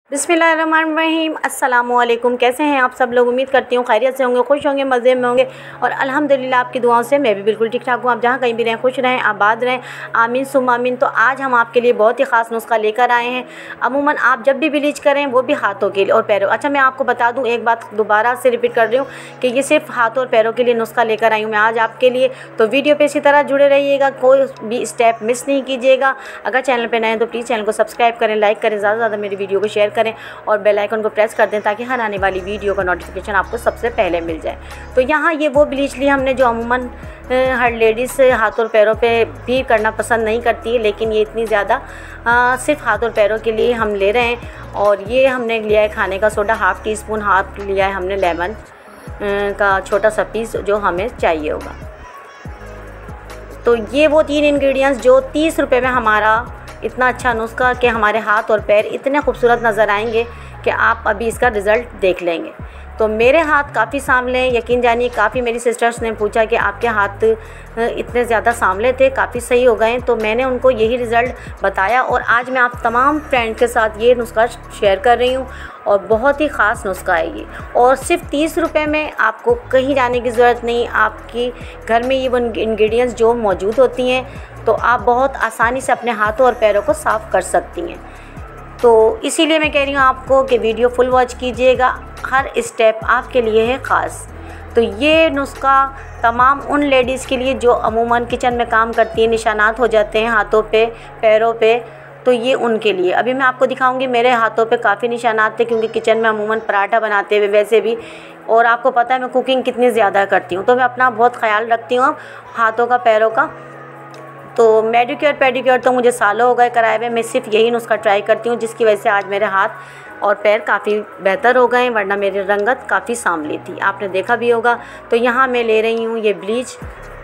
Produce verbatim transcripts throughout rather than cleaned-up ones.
बिस्मिल्लाहिर्रहमानिर्रहीम। अस्सलामुअलैकुम। कैसे हैं आप सब लोग? उम्मीद करती हूँ खैरियत से होंगे, खुश होंगे, मज़े में होंगे और अल्हम्दुलिल्लाह आपकी दुआओं से मैं भी बिल्कुल ठीक ठाक हूँ। आप जहाँ कहीं भी रहें खुश रहें, आबाद रहें, आमीन सुम्मा आमीन। तो आज हम आपके लिए बहुत ही ख़ास नुस्खा लेकर आए हैं। अमूमन आप जब भी ब्लीच करें वो भी हाथों के लिए और पैरों। अच्छा, मैं आपको बता दूँ, एक बात दोबारा से रिपीट कर रही हूँ कि ये सिर्फ हाथों और पैरों के लिए नुस्खा लेकर आई हूँ मैं आज आपके लिए। तो वीडियो पर इसी तरह जुड़े रहिएगा, कोई भी स्टेप मिस नहीं कीजिएगा। अगर चैनल पर नए हैं तो प्लीज़ चैनल को सब्सक्राइब करें, लाइक करें, ज़्यादा से ज़्यादा मेरी वीडियो को शेयर करें और बेल आइकन को प्रेस कर दें ताकि हर आने वाली वीडियो का नोटिफिकेशन आपको सबसे पहले मिल जाए। तो यहाँ ये वो ब्लीच ली हमने जो अमूमन हर लेडीज़ हाथ और पैरों पे भी करना पसंद नहीं करती है, लेकिन ये इतनी ज़्यादा सिर्फ हाथ और पैरों के लिए हम ले रहे हैं। और ये हमने लिया है खाने का soda half teaspoon, half लिया है हमने लेमन का छोटा सा पीस जो हमें चाहिए होगा। तो ये वो तीन इंग्रेडिएंट्स जो तीस रुपये में हमारा इतना अच्छा नुस्खा कि हमारे हाथ और पैर इतने खूबसूरत नज़र आएंगे कि आप अभी इसका रिज़ल्ट देख लेंगे। तो मेरे हाथ काफ़ी सांवले हैं, यकीन जानिए। काफ़ी मेरी सिस्टर्स ने पूछा कि आपके हाथ इतने ज़्यादा सांवले थे, काफ़ी सही हो गए। तो मैंने उनको यही रिज़ल्ट बताया और आज मैं आप तमाम फ्रेंड के साथ ये नुस्खा शेयर कर रही हूँ और बहुत ही ख़ास नुस्खा है ये। और सिर्फ तीस रुपये में आपको कहीं जाने की ज़रूरत नहीं, आपकी घर में ये वो इंग्रेडिएंट्स जो मौजूद होती हैं तो आप बहुत आसानी से अपने हाथों और पैरों को साफ़ कर सकती हैं। तो इसीलिए मैं कह रही हूँ आपको कि वीडियो फुल वॉच कीजिएगा, हर स्टेप आपके लिए है ख़ास। तो ये नुस्खा तमाम उन लेडीज़ के लिए जो अमूमन किचन में काम करती हैं, निशानात हो जाते हैं हाथों पे, पैरों पे, तो ये उनके लिए। अभी मैं आपको दिखाऊंगी, मेरे हाथों पे काफ़ी निशानात थे क्योंकि किचन में अमूमन पराठा बनाते हुए वैसे भी, और आपको पता है मैं कुकिंग कितनी ज़्यादा करती हूँ तो मैं अपना बहुत ख्याल रखती हूँ हाथों का, पैरों का। तो मेडिक्योर पेडिक्योर तो मुझे सालों हो गए कराए हुए, मैं सिर्फ यही नुस्खा ट्राई करती हूँ जिसकी वजह से आज मेरे हाथ और पैर काफ़ी बेहतर हो गए, वरना मेरी रंगत काफ़ी सांवली थी, आपने देखा भी होगा। तो यहाँ मैं ले रही हूँ ये ब्लीच।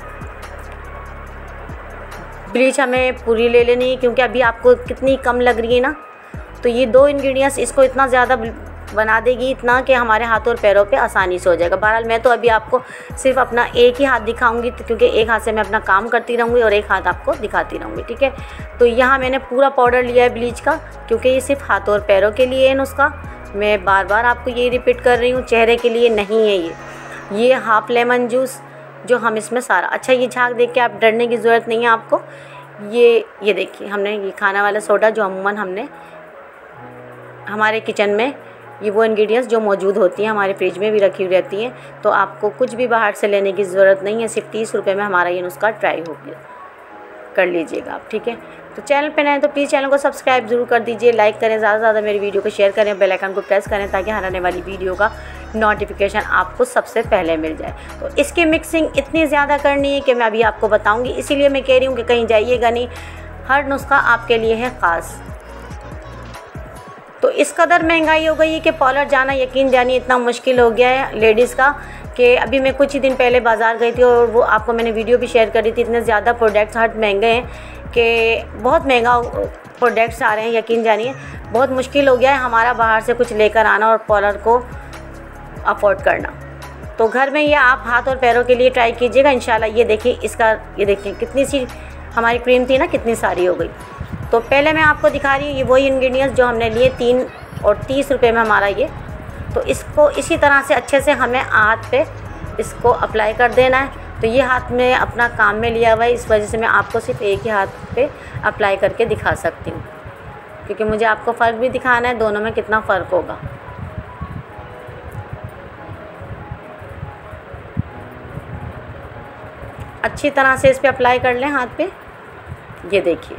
ब्लीच हमें पूरी ले लेनी है क्योंकि अभी आपको कितनी कम लग रही है ना। तो ये दो इंग्रेडिएंट्स इसको इतना ज़्यादा बना देगी, इतना कि हमारे हाथों और पैरों पे आसानी से हो जाएगा। बहरहाल मैं तो अभी आपको सिर्फ अपना एक ही हाथ दिखाऊंगी क्योंकि एक हाथ से मैं अपना काम करती रहूँगी और एक हाथ आपको दिखाती रहूँगी, ठीक है। तो यहाँ मैंने पूरा पाउडर लिया है ब्लीच का क्योंकि ये सिर्फ हाथों और पैरों के लिए है नुस्खा। मैं बार बार आपको यही रिपीट कर रही हूँ, चेहरे के लिए नहीं है ये। ये हाफ लेमन जूस जो हम इसमें सारा, अच्छा ये झाग देख के आप डरने की ज़रूरत नहीं है आपको। ये ये देखिए हमने ये खाना वाला सोडा जो अमूमन हमने हमारे किचन में, ये वो इंग्रेडिएंट्स जो मौजूद होती हैं हमारे फ्रिज में भी रखी हुई रहती हैं, तो आपको कुछ भी बाहर से लेने की ज़रूरत नहीं है। सिर्फ तीस रुपये में हमारा ये नुस्खा ट्राई हो गया, कर लीजिएगा आप, ठीक है। तो चैनल पे नए तो प्लीज़ चैनल को सब्सक्राइब ज़रूर कर दीजिए, लाइक करें, ज़्यादा से ज़्यादा मेरी वीडियो को शेयर करें, बेल आइकन को प्रेस करें ताकि हर आने वाली वीडियो का नोटिफिकेशन आपको सबसे पहले मिल जाए। तो इसकी मिक्सिंग इतनी ज़्यादा करनी है कि मैं अभी आपको बताऊँगी, इसीलिए मैं कह रही हूँ कि कहीं जाइएगा नहीं, हर नुस्खा आपके लिए है ख़ास। तो इस कदर महंगाई हो गई है कि पार्लर जाना यकीन जानिए इतना मुश्किल हो गया है लेडीज़ का कि अभी मैं कुछ ही दिन पहले बाज़ार गई थी और वो आपको मैंने वीडियो भी शेयर करी थी। इतने ज़्यादा प्रोडक्ट्स हर महंगे हैं कि बहुत महंगा प्रोडक्ट्स आ रहे हैं, यकीन जानिए बहुत मुश्किल हो गया है हमारा बाहर से कुछ लेकर आना और पार्लर को अफोर्ड करना। तो घर में ये आप हाथ और पैरों के लिए ट्राई कीजिएगा इंशाल्लाह। ये देखिए इसका, ये देखिए कितनी सी हमारी क्रीम थी ना, कितनी सारी हो गई। तो पहले मैं आपको दिखा रही हूँ ये वही इंग्रेडिएंट्स जो हमने लिए, तीन और तीस रुपये में हमारा ये। तो इसको इसी तरह से अच्छे से हमें हाथ पे इसको अप्लाई कर देना है। तो ये हाथ में अपना काम में लिया हुआ है, इस वजह से मैं आपको सिर्फ एक ही हाथ पे अप्लाई करके दिखा सकती हूँ क्योंकि मुझे आपको फ़र्क भी दिखाना है दोनों में कितना फ़र्क होगा। अच्छी तरह से इस पर अप्लाई कर लें हाथ पे, ये देखिए।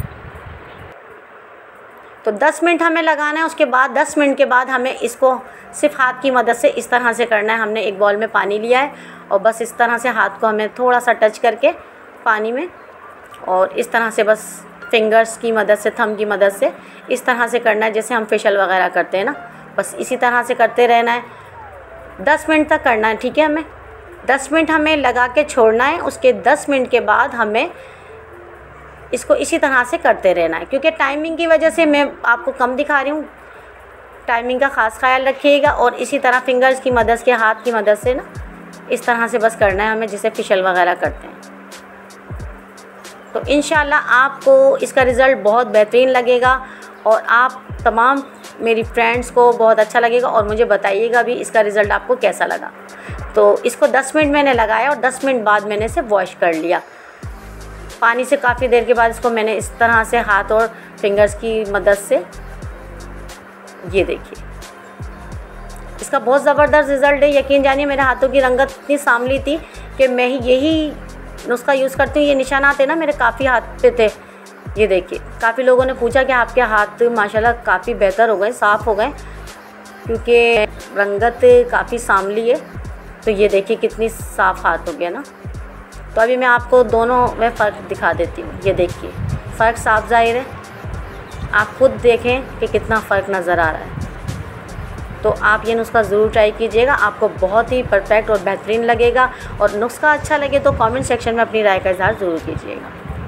तो दस मिनट हमें लगाना है, उसके बाद दस मिनट के बाद हमें इसको सिर्फ हाथ की मदद से इस तरह से करना है। हमने एक बॉल में पानी लिया है और बस इस तरह से हाथ को हमें थोड़ा सा टच करके पानी में, और इस तरह से बस फिंगर्स की मदद से, थंब की मदद से इस तरह से करना है जैसे हम फेशियल वगैरह करते हैं ना, बस इसी तरह से करते रहना है। दस मिनट तक करना है, ठीक है। हमें दस मिनट हमें लगा के छोड़ना है, उसके दस मिनट के बाद हमें इसको इसी तरह से करते रहना है। क्योंकि टाइमिंग की वजह से मैं आपको कम दिखा रही हूँ, टाइमिंग का ख़ास ख्याल रखिएगा। और इसी तरह फिंगर्स की मदद से, हाथ की मदद से ना इस तरह से बस करना है हमें जैसे फेशियल वगैरह करते हैं। तो इंशाल्लाह आपको इसका रिज़ल्ट बहुत बेहतरीन लगेगा और आप तमाम मेरी फ्रेंड्स को बहुत अच्छा लगेगा और मुझे बताइएगा भी इसका रिज़ल्ट आपको कैसा लगा। तो इसको दस मिनट मैंने लगाया और दस मिनट बाद मैंने इसे वॉश कर लिया पानी से। काफ़ी देर के बाद इसको मैंने इस तरह से हाथ और फिंगर्स की मदद से, ये देखिए, इसका बहुत ज़बरदस्त रिज़ल्ट है। यकीन जानिए मेरे हाथों की रंगत इतनी सांवली थी कि मैं ही यही नुस्खा यूज़ करती हूँ। ये निशानात है ना मेरे काफ़ी हाथ पे थे। ये देखिए, काफ़ी लोगों ने पूछा कि आपके हाथ माशाल्लाह काफ़ी बेहतर हो गए, साफ़ हो गए, क्योंकि रंगत काफ़ी सांवली है। तो ये देखिए कितनी साफ़ हाथ हो गया ना। तो अभी मैं आपको दोनों में फ़र्क दिखा देती हूँ। ये देखिए फ़र्क साफ ज़ाहिर है, आप खुद देखें कि कितना फ़र्क नज़र आ रहा है। तो आप ये नुस्खा ज़रूर ट्राई कीजिएगा, आपको बहुत ही परफेक्ट और बेहतरीन लगेगा। और नुस्खा अच्छा लगे तो कमेंट सेक्शन में अपनी राय का इज़हार ज़रूर कीजिएगा।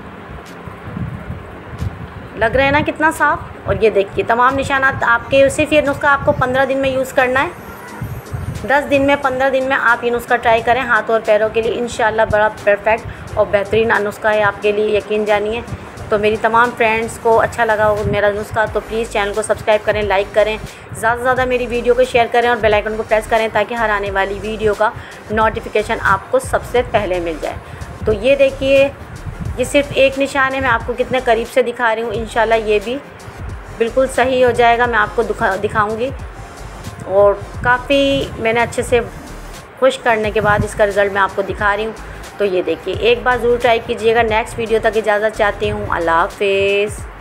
लग रहा है ना कितना साफ़। और ये देखिए तमाम निशानात आपके, सिर्फ ये नुस्खा आपको पंद्रह दिन में यूज़ करना है। दस दिन में, पंद्रह दिन में आप ये नुस्खा ट्राई करें हाथ और पैरों के लिए। इंशाल्लाह बड़ा परफेक्ट और बेहतरीन नुस्खा है आपके लिए, यकीन जानिए। तो मेरी तमाम फ्रेंड्स को अच्छा लगा हो मेरा नुस्खा तो प्लीज़ चैनल को सब्सक्राइब करें, लाइक करें, ज़्यादा से ज़्यादा मेरी वीडियो को शेयर करें और बेल आइकन को प्रेस करें ताकि हर आने वाली वीडियो का नोटिफिकेशन आपको सबसे पहले मिल जाए। तो ये देखिए, ये सिर्फ एक निशान है, मैं आपको कितने करीब से दिखा रही हूँ। इंशाल्लाह ये भी बिल्कुल सही हो जाएगा, मैं आपको दिखा दिखाऊँगी। और काफ़ी मैंने अच्छे से खुश करने के बाद इसका रिज़ल्ट मैं आपको दिखा रही हूँ। तो ये देखिए, एक बार ज़रूर ट्राई कीजिएगा। नेक्स्ट वीडियो तक इजाज़त चाहती हूँ। अल्लाह हाफ़िज़।